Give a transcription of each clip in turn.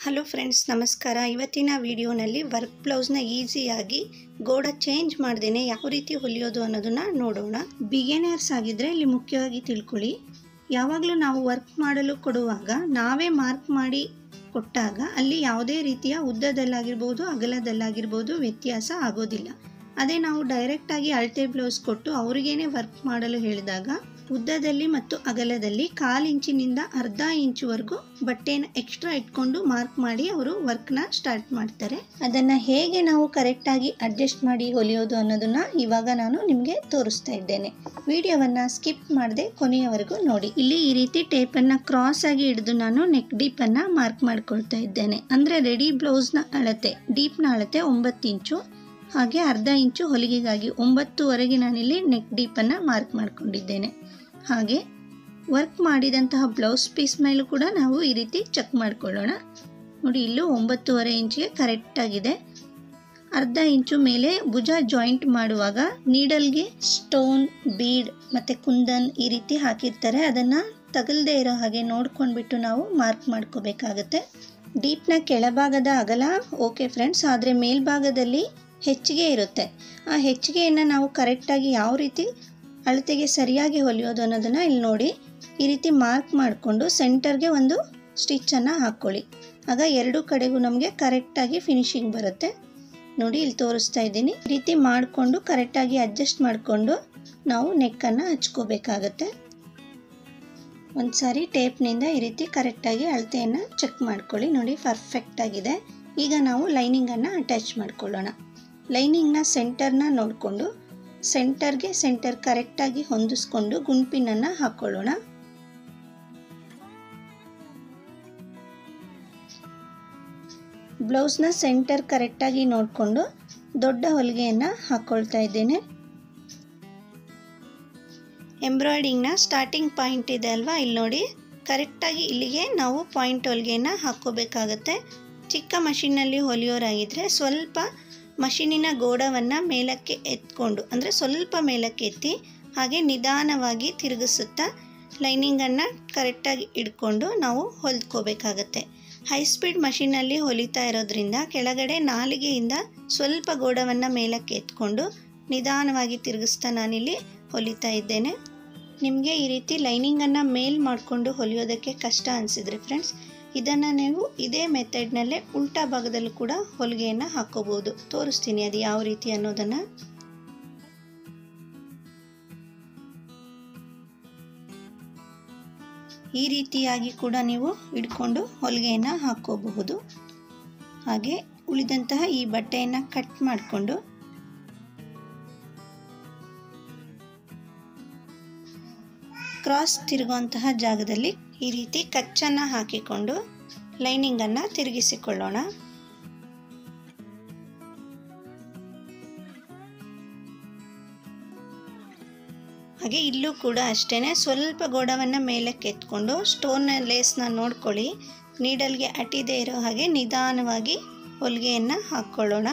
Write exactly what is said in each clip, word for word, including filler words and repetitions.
Hello friends, ನಮಸ್ಕಾರ. ಇವತ್ತಿನ ವಿಡಿಯೋನಲ್ಲಿ ವರ್ಕ್ ಬ್ಲೌಸ್ನ ಈಸಿಯಾಗಿ ಗೋಡ ಚೇಂಜ್ ಮಾಡ್ದೇನೆ ಯಾವ ರೀತಿ ಹೊಲಿಯೋದು ಅನ್ನೋದನ್ನು ನೋಡೋಣ. ಬಿಗಿನರ್ಸ್ ಆಗಿದ್ದರೆ ಇಲ್ಲಿ ಮುಖ್ಯವಾಗಿ ತಿಳ್ಕೊಳ್ಳಿ, ಯಾವಾಗಲೂ ನಾವು ವರ್ಕ್ ಮಾಡಲು ಕೊಡುವಾಗ ನಾವೇ ಮಾರ್ಕ್ ಮಾಡಿ ಕೊಟ್ಟಾಗ ಅಲ್ಲಿ ಯಾವುದೇ ರೀತಿಯ ಉದ್ದದಲ್ಲಾಗಿರ್ಬೋದು ಅಗಲದಲ್ಲಾಗಿರ್ಬೋದು ವ್ಯತ್ಯಾಸ ಆಗೋದಿಲ್ಲ. ಅದೇ ನಾವು ಡೈರೆಕ್ಟಾಗಿ ಅಳತೆ ಬ್ಲೌಸ್ ಕೊಟ್ಟು ಅವರಿಗೇನೆ ವರ್ಕ್ ಮಾಡಲು ಹೇಳಿದಾಗ ಉದ್ದದಲ್ಲಿ ಮತ್ತು ಅಗಲದಲ್ಲಿ ಕಾಲು ಇಂಚಿನಿಂದ ಅರ್ಧ ಇಂಚುವರೆಗೂ ಬಟ್ಟೆನ ಎಕ್ಸ್ಟ್ರಾ ಇಟ್ಕೊಂಡು ಮಾರ್ಕ್ ಮಾಡಿ ಅವರು ವರ್ಕ್ನ ಸ್ಟಾರ್ಟ್ ಮಾಡ್ತಾರೆ. ಅದನ್ನು ಹೇಗೆ ನಾವು ಕರೆಕ್ಟಾಗಿ ಅಡ್ಜಸ್ಟ್ ಮಾಡಿ ಹೊಲಿಯೋದು ಅನ್ನೋದನ್ನ ಇವಾಗ ನಾನು ನಿಮಗೆ ತೋರಿಸ್ತಾ ಇದ್ದೇನೆ. ವಿಡಿಯೋವನ್ನು ಸ್ಕಿಪ್ ಮಾಡದೆ ಕೊನೆಯವರೆಗೂ ನೋಡಿ. ಇಲ್ಲಿ ಈ ರೀತಿ ಟೇಪನ್ನು ಕ್ರಾಸ್ ಆಗಿ ಹಿಡಿದು ನಾನು ನೆಕ್ ಡೀಪನ್ನು ಮಾರ್ಕ್ ಮಾಡ್ಕೊಳ್ತಾ ಇದ್ದೇನೆ. ಅಂದರೆ ರೆಡಿ ಬ್ಲೌಸ್ನ ಅಳತೆ, ಡೀಪ್ನ ಅಳತೆ ಒಂಬತ್ತು ಇಂಚು, ಹಾಗೆ ಅರ್ಧ ಇಂಚು ಹೊಲಿಗೆಗಾಗಿ ಒಂಬತ್ತುವರೆಗೆ ನಾನಿಲ್ಲಿ ನೆಕ್ ಡೀಪನ್ನು ಮಾರ್ಕ್ ಮಾಡ್ಕೊಂಡಿದ್ದೇನೆ. ಹಾಗೆ ವರ್ಕ್ ಮಾಡಿದಂತಹ ಬ್ಲೌಸ್ ಪೀಸ್ ಮೇಲೂ ಕೂಡ ನಾವು ಈ ರೀತಿ ಚೆಕ್ ಮಾಡ್ಕೊಳ್ಳೋಣ. ನೋಡಿ, ಇಲ್ಲೂ ಒಂಬತ್ತುವರೆ ಇಂಚಿಗೆ ಕರೆಕ್ಟಾಗಿದೆ. ಅರ್ಧ ಇಂಚು ಮೇಲೆ ಭುಜ ಜಾಯಿಂಟ್ ಮಾಡುವಾಗ ನೀಡಲ್ಗೆ ಸ್ಟೋನ್, ಬೀಡ್ ಮತ್ತು ಕುಂದನ್ ಈ ರೀತಿ ಹಾಕಿರ್ತಾರೆ. ಅದನ್ನು ತಗಲದೇ ಇರೋ ಹಾಗೆ ನೋಡ್ಕೊಂಡ್ಬಿಟ್ಟು ನಾವು ಮಾರ್ಕ್ ಮಾಡ್ಕೋಬೇಕಾಗತ್ತೆ. ಡೀಪ್ನ ಕೆಳಭಾಗದ ಅಗಲ ಓಕೆ ಫ್ರೆಂಡ್ಸ್, ಆದರೆ ಮೇಲ್ಭಾಗದಲ್ಲಿ ಹೆಚ್ಚಿಗೆ ಇರುತ್ತೆ. ಆ ಹೆಚ್ಚಿಗೆಯನ್ನು ನಾವು ಕರೆಕ್ಟಾಗಿ ಯಾವ ರೀತಿ ಅಳತೆಗೆ ಸರಿಯಾಗಿ ಹೊಲಿಯೋದು ಅನ್ನೋದನ್ನು ಇಲ್ಲಿ ನೋಡಿ. ಈ ರೀತಿ ಮಾರ್ಕ್ ಮಾಡಿಕೊಂಡು ಸೆಂಟರ್ಗೆ ಒಂದು ಸ್ಟಿಚ್ಚನ್ನು ಹಾಕ್ಕೊಳ್ಳಿ. ಆಗ ಎರಡು ಕಡೆಗೂ ನಮಗೆ ಕರೆಕ್ಟಾಗಿ ಫಿನಿಶಿಂಗ್ ಬರುತ್ತೆ. ನೋಡಿ, ಇಲ್ಲಿ ತೋರಿಸ್ತಾ ಇದ್ದೀನಿ. ಈ ರೀತಿ ಮಾಡಿಕೊಂಡು ಕರೆಕ್ಟಾಗಿ ಅಡ್ಜಸ್ಟ್ ಮಾಡಿಕೊಂಡು ನಾವು ನೆಕ್ಕನ್ನು ಹಚ್ಕೋಬೇಕಾಗತ್ತೆ. ಒಂದು ಸಾರಿ ಟೇಪ್ನಿಂದ ಈ ರೀತಿ ಕರೆಕ್ಟಾಗಿ ಅಳತೆಯನ್ನು ಚೆಕ್ ಮಾಡ್ಕೊಳ್ಳಿ. ನೋಡಿ, ಪರ್ಫೆಕ್ಟಾಗಿದೆ. ಈಗ ನಾವು ಲೈನಿಂಗನ್ನು ಅಟ್ಯಾಚ್ ಮಾಡ್ಕೊಳ್ಳೋಣ. ಲೈನಿಂಗ್ನ ಸೆಂಟರ್ನ ನೋಡಿಕೊಂಡು ಸೆಂಟರ್ಗೆ ಸೆಂಟರ್ ಕರೆಕ್ಟಾಗಿ ಹೊಂದಿಸ್ಕೊಂಡು ಗುಂಪಿನನ್ನು ಹಾಕ್ಕೊಳ್ಳೋಣ. ಬ್ಲೌಸ್ನ ಸೆಂಟರ್ ಕರೆಕ್ಟಾಗಿ ನೋಡಿಕೊಂಡು ದೊಡ್ಡ ಹೊಲಿಗೆಯನ್ನು ಹಾಕ್ಕೊಳ್ತಾ ಇದ್ದೇನೆ. ಎಂಬ್ರಾಯ್ಡಿಂಗ್ನ ಸ್ಟಾರ್ಟಿಂಗ್ ಪಾಯಿಂಟ್ ಇದೆ ಅಲ್ವಾ, ಇಲ್ಲಿ ನೋಡಿ ಕರೆಕ್ಟಾಗಿ ಇಲ್ಲಿಗೆ ನಾವು ಪಾಯಿಂಟ್ ಹೊಲಿಗೆಯನ್ನು ಹಾಕ್ಕೋಬೇಕಾಗತ್ತೆ. ಚಿಕ್ಕ ಮಷಿನ್ನಲ್ಲಿ ಹೊಲಿಯೋರಾಗಿದ್ದರೆ ಸ್ವಲ್ಪ ಮಷೀನಿನ ಗೋಡವನ್ನು ಮೇಲಕ್ಕೆ ಎತ್ಕೊಂಡು, ಅಂದರೆ ಸ್ವಲ್ಪ ಮೇಲಕ್ಕೆ ಎತ್ತಿ ಹಾಗೆ ನಿಧಾನವಾಗಿ ತಿರುಗಿಸುತ್ತಾ ಲೈನಿಂಗನ್ನು ಕರೆಕ್ಟಾಗಿ ಇಟ್ಕೊಂಡು ನಾವು ಹೊಲ್ಕೋಬೇಕಾಗತ್ತೆ. ಹೈ ಸ್ಪೀಡ್ ಮಷೀನಲ್ಲಿ ಹೊಲಿತಾ ಇರೋದ್ರಿಂದ ಕೆಳಗಡೆ ನಾಲಿಗೆಯಿಂದ ಸ್ವಲ್ಪ ಗೋಡವನ್ನು ಮೇಲಕ್ಕೆ ಎತ್ಕೊಂಡು ನಿಧಾನವಾಗಿ ತಿರುಗಿಸ್ತಾ ನಾನಿಲ್ಲಿ ಹೊಲಿತಾ ಇದ್ದೇನೆ. ನಿಮಗೆ ಈ ರೀತಿ ಲೈನಿಂಗನ್ನು ಮೇಲ್ ಮಾಡಿಕೊಂಡು ಹೊಲಿಯೋದಕ್ಕೆ ಕಷ್ಟ ಅನಿಸಿದ್ರೆ ಫ್ರೆಂಡ್ಸ್, ಇದನ್ನು ನೀವು ಇದೇ ಮೆಥಡ್ನಲ್ಲೇ ಉಲ್ಟಾ ಭಾಗದಲ್ಲೂ ಕೂಡ ಹೊಲಿಗೆಯನ್ನು ಹಾಕೋಬಹುದು. ತೋರಿಸ್ತೀನಿ ಅದು ಯಾವ ರೀತಿ ಅನ್ನೋದನ್ನು. ಈ ರೀತಿಯಾಗಿ ಕೂಡ ನೀವು ಇಟ್ಕೊಂಡು ಹೊಲಿಗೆಯನ್ನು ಹಾಕೋಬಹುದು. ಹಾಗೆ ಉಳಿದಂತಹ ಈ ಬಟ್ಟೆಯನ್ನು ಕಟ್ ಮಾಡಿಕೊಂಡು ಕ್ರಾಸ್ ತಿರುಗುವಂತಹ ಜಾಗದಲ್ಲಿ ಈ ರೀತಿ ಕಚ್ಚನ್ನು ಹಾಕಿಕೊಂಡು ಲೈನಿಂಗನ್ನು ತಿರುಗಿಸಿಕೊಳ್ಳೋಣ. ಹಾಗೆ ಇಲ್ಲೂ ಕೂಡ ಅಷ್ಟೇ, ಸ್ವಲ್ಪ ಗೋಡವನ್ನು ಮೇಲಕ್ಕೆ ಎತ್ಕೊಂಡು ಸ್ಟೋನ್ ಲೇಸ್ನ ನೋಡ್ಕೊಳ್ಳಿ, ನೀಡಲ್ಗೆ ಅಟಿದೇ ಇರೋ ಹಾಗೆ ನಿಧಾನವಾಗಿ ಹೊಲಿಗೆಯನ್ನು ಹಾಕ್ಕೊಳ್ಳೋಣ.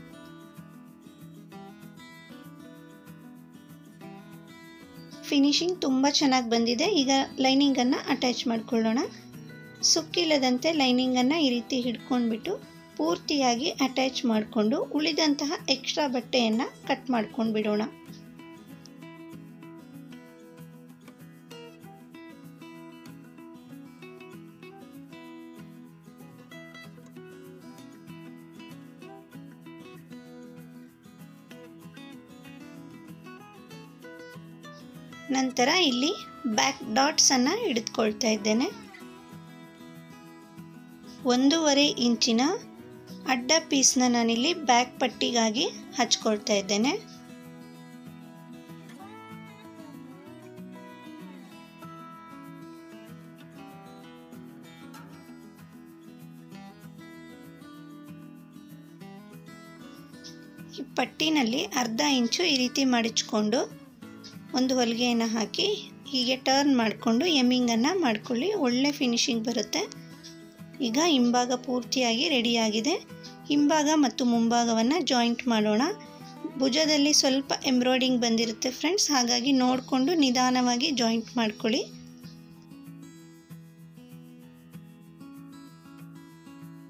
ಫಿನಿಶಿಂಗ್ ತುಂಬ ಚೆನ್ನಾಗಿ ಬಂದಿದೆ. ಈಗ ಲೈನಿಂಗನ್ನು ಅಟ್ಯಾಚ್ ಮಾಡ್ಕೊಳ್ಳೋಣ. ಸುಕ್ಕಿಲ್ಲದಂತೆ ಲೈನಿಂಗನ್ನು ಈ ರೀತಿ ಹಿಡ್ಕೊಂಡ್ಬಿಟ್ಟು ಪೂರ್ತಿಯಾಗಿ ಅಟ್ಯಾಚ್ ಮಾಡಿಕೊಂಡು ಉಳಿದಂತಹ ಎಕ್ಸ್ಟ್ರಾ ಬಟ್ಟೆಯನ್ನು ಕಟ್ ಮಾಡ್ಕೊಂಡು ಬಿಡೋಣ. ನಂತರ ಇಲ್ಲಿ ಬ್ಯಾಕ್ ಡಾಟ್ಸನ್ನು ಹಿಡಿದುಕೊಳ್ತಾ ಇದ್ದೇನೆ. ಒಂದೂವರೆ ಇಂಚಿನ ಅಡ್ಡ ಪೀಸ್ನ ನಾನಿಲ್ಲಿ ಬ್ಯಾಕ್ ಪಟ್ಟಿಗಾಗಿ ಹಚ್ಕೊಳ್ತಾ ಇದ್ದೇನೆ. ಈ ಪಟ್ಟಿನಲ್ಲಿ ಅರ್ಧ ಇಂಚು ಈ ರೀತಿ ಮಡಿಚ್ಕೊಂಡು ಒಂದು ಹೊಲಿಗೆಯನ್ನು ಹಾಕಿ ಹೀಗೆ ಟರ್ನ್ ಮಾಡಿಕೊಂಡು ಎಮ್ಮಿಂಗನ್ನು ಮಾಡ್ಕೊಳ್ಳಿ. ಒಳ್ಳೆ ಫಿನಿಶಿಂಗ್ ಬರುತ್ತೆ. ಈಗ ಹಿಂಭಾಗ ಪೂರ್ತಿಯಾಗಿ ರೆಡಿಯಾಗಿದೆ. ಹಿಂಭಾಗ ಮತ್ತು ಮುಂಭಾಗವನ್ನು ಜಾಯಿಂಟ್ ಮಾಡೋಣ. ಭುಜದಲ್ಲಿ ಸ್ವಲ್ಪ ಎಂಬ್ರಾಯ್ಡಿಂಗ್ ಬಂದಿರುತ್ತೆ ಫ್ರೆಂಡ್ಸ್, ಹಾಗಾಗಿ ನೋಡಿಕೊಂಡು ನಿಧಾನವಾಗಿ ಜಾಯಿಂಟ್ ಮಾಡ್ಕೊಳ್ಳಿ.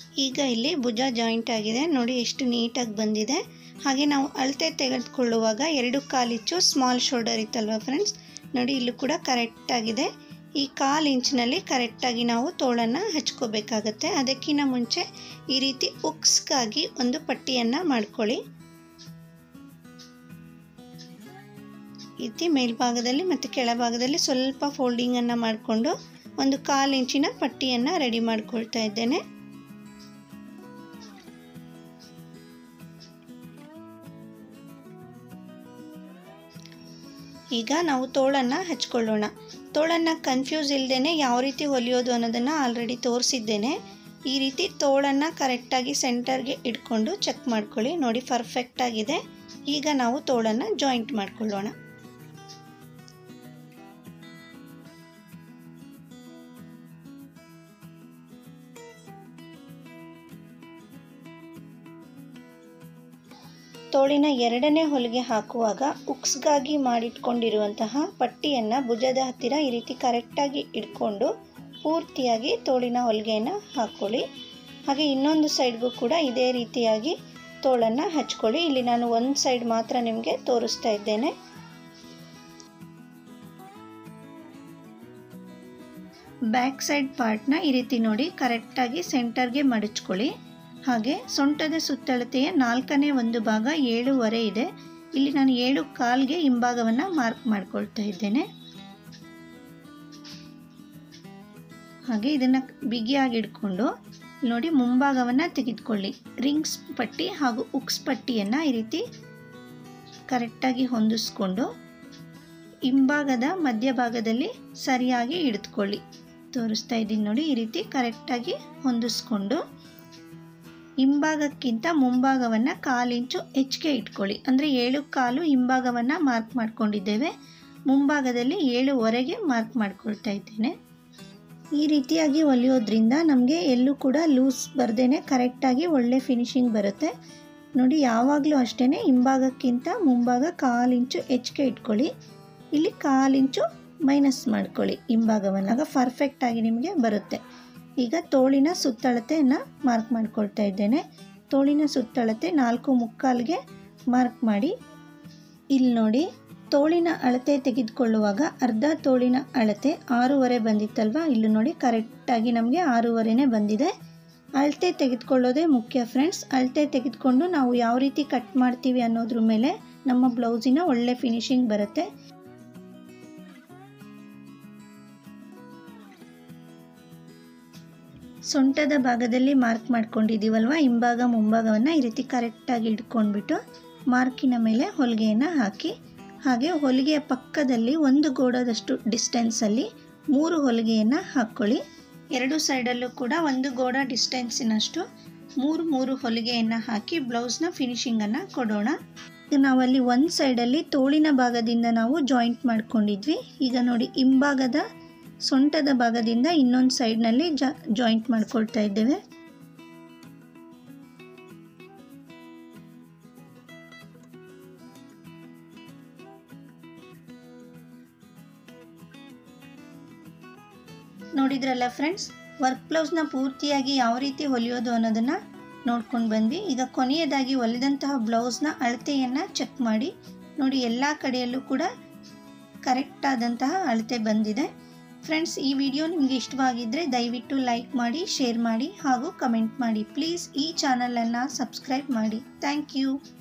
ಈಗ ಇಲ್ಲಿ ಭುಜ ಜಾಯಿಂಟ್ ಆಗಿದೆ ನೋಡಿ ಎಷ್ಟು ನೀಟಾಗಿ ಬಂದಿದೆ. ಹಾಗೆ ನಾವು ಅಳತೆ ತೆಗೆದುಕೊಳ್ಳುವಾಗ ಎರಡು ಕಾಲಿಂಚು ಸ್ಮಾಲ್ ಶೋಲ್ಡರ್ ಇತ್ತಲ್ವ ಫ್ರೆಂಡ್ಸ್, ನೋಡಿ ಇಲ್ಲೂ ಕೂಡ ಕರೆಕ್ಟಾಗಿದೆ. ಈ ಕಾಲು ಇಂಚಿನಲ್ಲಿ ಕರೆಕ್ಟಾಗಿ ನಾವು ತೋಳನ್ನು ಹಚ್ಕೋಬೇಕಾಗತ್ತೆ. ಅದಕ್ಕಿಂತ ಮುಂಚೆ ಈ ರೀತಿ ಉಕ್ಸ್ಗಾಗಿ ಒಂದು ಪಟ್ಟಿಯನ್ನು ಮಾಡ್ಕೊಳ್ಳಿ. ಈ ರೀತಿ ಮೇಲ್ಭಾಗದಲ್ಲಿ ಮತ್ತು ಕೆಳಭಾಗದಲ್ಲಿ ಸ್ವಲ್ಪ ಫೋಲ್ಡಿಂಗನ್ನು ಮಾಡಿಕೊಂಡು ಒಂದು ಕಾಲು ಇಂಚಿನ ಪಟ್ಟಿಯನ್ನು ರೆಡಿ ಮಾಡ್ಕೊಳ್ತಾ ಇದ್ದೇನೆ. ಈಗ ನಾವು ತೋಳನ್ನು ಹಚ್ಕೊಳ್ಳೋಣ. ತೋಳನ್ನು ಕನ್ಫ್ಯೂಸ್ ಇಲ್ಲದೇ ಯಾವ ರೀತಿ ಹೊಲಿಯೋದು ಅನ್ನೋದನ್ನು ಆಲ್ರೆಡಿ ತೋರಿಸಿದ್ದೇನೆ. ಈ ರೀತಿ ತೋಳನ್ನು ಕರೆಕ್ಟಾಗಿ ಸೆಂಟರ್ಗೆ ಇಟ್ಕೊಂಡು ಚೆಕ್ ಮಾಡ್ಕೊಳ್ಳಿ. ನೋಡಿ ಪರ್ಫೆಕ್ಟಾಗಿದೆ. ಈಗ ನಾವು ತೋಳನ್ನು ಜಾಯಿಂಟ್ ಮಾಡ್ಕೊಳ್ಳೋಣ. ತೋಳಿನ ಎರಡನೇ ಹೊಲಿಗೆ ಹಾಕುವಾಗ ಉಕ್ಸ್ಗಾಗಿ ಮಾಡಿಟ್ಕೊಂಡಿರುವಂತಹ ಪಟ್ಟಿಯನ್ನು ಭುಜದ ಹತ್ತಿರ ಈ ರೀತಿ ಕರೆಕ್ಟಾಗಿ ಇಟ್ಕೊಂಡು ಪೂರ್ತಿಯಾಗಿ ತೋಳಿನ ಹೊಲಿಗೆಯನ್ನು ಹಾಕ್ಕೊಳ್ಳಿ. ಹಾಗೆ ಇನ್ನೊಂದು ಸೈಡ್ಗೂ ಕೂಡ ಇದೇ ರೀತಿಯಾಗಿ ತೋಳನ್ನು ಹಚ್ಕೊಳ್ಳಿ. ಇಲ್ಲಿ ನಾನು ಒಂದು ಸೈಡ್ ಮಾತ್ರ ನಿಮಗೆ ತೋರಿಸ್ತಾ ಇದ್ದೇನೆ. ಬ್ಯಾಕ್ ಸೈಡ್ ಪಾರ್ಟ್ನ ಈ ರೀತಿ ನೋಡಿ ಕರೆಕ್ಟಾಗಿ ಸೆಂಟರ್ಗೆ ಮಡಚ್ಕೊಳ್ಳಿ. ಹಾಗೆ ಸೊಂಟದ ಸುತ್ತಳತೆಯ ನಾಲ್ಕನೇ ಒಂದು ಭಾಗ ಏಳುವರೆ ಇದೆ. ಇಲ್ಲಿ ನಾನು ಏಳು ಕಾಲ್ಗೆ ಹಿಂಭಾಗವನ್ನು ಮಾರ್ಕ್ ಮಾಡ್ಕೊಳ್ತಾ ಇದ್ದೇನೆ. ಹಾಗೆ ಇದನ್ನು ಬಿಗಿಯಾಗಿ ಇಟ್ಕೊಂಡು ನೋಡಿ ಮುಂಭಾಗವನ್ನು ತೆಗೆದುಕೊಳ್ಳಿ. ರಿಂಗ್ಸ್ ಪಟ್ಟಿ ಹಾಗೂ ಉಕ್ಸ್ ಪಟ್ಟಿಯನ್ನು ಈ ರೀತಿ ಕರೆಕ್ಟಾಗಿ ಹೊಂದಿಸ್ಕೊಂಡು ಹಿಂಭಾಗದ ಮಧ್ಯಭಾಗದಲ್ಲಿ ಸರಿಯಾಗಿ ಹಿಡಿದುಕೊಳ್ಳಿ. ತೋರಿಸ್ತಾ ಇದ್ದೀನಿ ನೋಡಿ, ಈ ರೀತಿ ಕರೆಕ್ಟಾಗಿ ಹೊಂದಿಸ್ಕೊಂಡು ಹಿಂಭಾಗಕ್ಕಿಂತ ಮುಂಭಾಗವನ್ನು ಕಾಲಿಂಚು ಹೆಚ್ಚಿಗೆ ಇಟ್ಕೊಳ್ಳಿ. ಅಂದರೆ ಏಳು ಕಾಲು ಹಿಂಭಾಗವನ್ನು ಮಾರ್ಕ್ ಮಾಡ್ಕೊಂಡಿದ್ದೇವೆ, ಮುಂಭಾಗದಲ್ಲಿ ಏಳುವರೆಗೆ ಮಾರ್ಕ್ ಮಾಡ್ಕೊಳ್ತಾ ಇದ್ದೇನೆ. ಈ ರೀತಿಯಾಗಿ ಹೊಲಿಯೋದ್ರಿಂದ ನಮಗೆ ಎಲ್ಲೂ ಕೂಡ ಲೂಸ್ ಬರ್ದೇನೆ ಕರೆಕ್ಟಾಗಿ ಒಳ್ಳೆ ಫಿನಿಶಿಂಗ್ ಬರುತ್ತೆ. ನೋಡಿ ಯಾವಾಗಲೂ ಅಷ್ಟೇ ಹಿಂಭಾಗಕ್ಕಿಂತ ಮುಂಭಾಗ ಕಾಲಿಂಚು ಹೆಚ್ಚಿಗೆ ಇಟ್ಕೊಳ್ಳಿ. ಇಲ್ಲಿ ಕಾಲಿಂಚು ಮೈನಸ್ ಮಾಡ್ಕೊಳ್ಳಿ ಹಿಂಭಾಗವನ್ನು, ಆಗ ಪರ್ಫೆಕ್ಟಾಗಿ ನಿಮಗೆ ಬರುತ್ತೆ. ಈಗ ತೋಳಿನ ಸುತ್ತಳತೆಯನ್ನು ಮಾರ್ಕ್ ಮಾಡ್ಕೊಳ್ತಾ ಇದ್ದೇನೆ. ತೋಳಿನ ಸುತ್ತಳತೆ ನಾಲ್ಕು ಮುಕ್ಕಾಲ್ಗೆ ಮಾರ್ಕ್ ಮಾಡಿ. ಇಲ್ಲಿ ನೋಡಿ ತೋಳಿನ ಅಳತೆ ತೆಗೆದುಕೊಳ್ಳುವಾಗ ಅರ್ಧ ತೋಳಿನ ಅಳತೆ ಆರೂವರೆ ಬಂದಿತ್ತಲ್ವ, ಇಲ್ಲಿ ನೋಡಿ ಕರೆಕ್ಟಾಗಿ ನಮಗೆ ಆರೂವರೆನೇ ಬಂದಿದೆ. ಅಳತೆ ತೆಗೆದುಕೊಳ್ಳೋದೇ ಮುಖ್ಯ ಫ್ರೆಂಡ್ಸ್. ಅಳತೆ ತೆಗೆದುಕೊಂಡು ನಾವು ಯಾವ ರೀತಿ ಕಟ್ ಮಾಡ್ತೀವಿ ಅನ್ನೋದ್ರ ಮೇಲೆ ನಮ್ಮ ಬ್ಲೌಸಿನ ಒಳ್ಳೆ ಫಿನಿಶಿಂಗ್ ಬರುತ್ತೆ. ಸೊಂಟದ ಭಾಗದಲ್ಲಿ ಮಾರ್ಕ್ ಮಾಡ್ಕೊಂಡಿದ್ದೀವಲ್ವ, ಹಿಂಭಾಗ ಮುಂಭಾಗವನ್ನು ಈ ರೀತಿ ಕರೆಕ್ಟಾಗಿ ಇಟ್ಕೊಂಡ್ಬಿಟ್ಟು ಮಾರ್ಕಿನ ಮೇಲೆ ಹೊಲಿಗೆಯನ್ನು ಹಾಕಿ. ಹಾಗೆ ಹೊಲಿಗೆಯ ಪಕ್ಕದಲ್ಲಿ ಒಂದು ಗೋಡದಷ್ಟು ಡಿಸ್ಟೆನ್ಸಲ್ಲಿ ಮೂರು ಹೊಲಿಗೆಯನ್ನು ಹಾಕ್ಕೊಳ್ಳಿ. ಎರಡು ಸೈಡಲ್ಲೂ ಕೂಡ ಒಂದು ಗೋಡ ಡಿಸ್ಟೆನ್ಸಿನಷ್ಟು ಮೂರು ಮೂರು ಹೊಲಿಗೆಯನ್ನು ಹಾಕಿ ಬ್ಲೌಸ್ನ ಫಿನಿಶಿಂಗನ್ನು ಕೊಡೋಣ. ಈಗ ನಾವಲ್ಲಿ ಒಂದು ಸೈಡಲ್ಲಿ ತೋಳಿನ ಭಾಗದಿಂದ ನಾವು ಜಾಯಿಂಟ್ ಮಾಡ್ಕೊಂಡಿದ್ವಿ. ಈಗ ನೋಡಿ ಹಿಂಭಾಗದ ಸೊಂಟದ ಭಾಗದಿಂದ ಇನ್ನೊಂದು ಸೈಡ್ನಲ್ಲಿ ಜಾ ಜಾಯಿಂಟ್ ಮಾಡ್ಕೊಳ್ತಾ ಇದ್ದೇವೆ. ನೋಡಿದ್ರಲ್ಲ ಫ್ರೆಂಡ್ಸ್, ವರ್ಕ್ ಬ್ಲೌಸ್ನ ಪೂರ್ತಿಯಾಗಿ ಯಾವ ರೀತಿ ಹೊಲಿಯೋದು ಅನ್ನೋದನ್ನು ನೋಡ್ಕೊಂಡು ಬಂದ್ವಿ. ಈಗ ಕೊನೆಯದಾಗಿ ಹೊಲಿದಂತಹ ಬ್ಲೌಸ್ನ ಅಳತೆಯನ್ನು ಚೆಕ್ ಮಾಡಿ. ನೋಡಿ ಎಲ್ಲ ಕಡೆಯಲ್ಲೂ ಕೂಡ ಕರೆಕ್ಟಾದಂತಹ ಅಳತೆ ಬಂದಿದೆ. ಫ್ರೆಂಡ್ಸ್, ಈ ವಿಡಿಯೋ ನಿಮಗೆ ಇಷ್ಟವಾಗಿದ್ದರೆ ದಯವಿಟ್ಟು ಲೈಕ್ ಮಾಡಿ, ಶೇರ್ ಮಾಡಿ ಹಾಗೂ ಕಮೆಂಟ್ ಮಾಡಿ. ಪ್ಲೀಸ್ ಈ ಚಾನಲನ್ನು ಸಬ್ಸ್ಕ್ರೈಬ್ ಮಾಡಿ. Thank you.